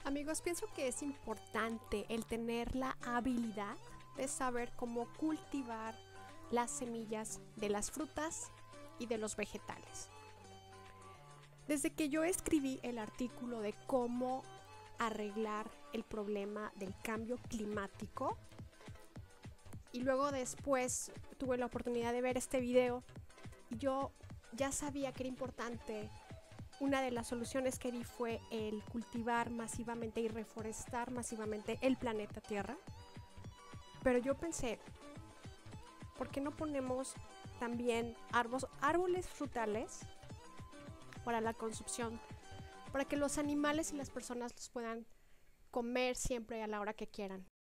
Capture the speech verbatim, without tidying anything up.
Amigos, pienso que es importante el tener la habilidad de saber cómo cultivar las semillas de las frutas y de los vegetales. Desde que yo escribí el artículo de cómo arreglar el problema del cambio climático y luego después tuve la oportunidad de ver este video, yo ya sabía que era importante. Una de las soluciones que di fue el cultivar masivamente y reforestar masivamente el planeta Tierra. Pero yo pensé, ¿por qué no ponemos también árboles, árboles frutales para la consumpción? Para que los animales y las personas los puedan comer siempre a la hora que quieran.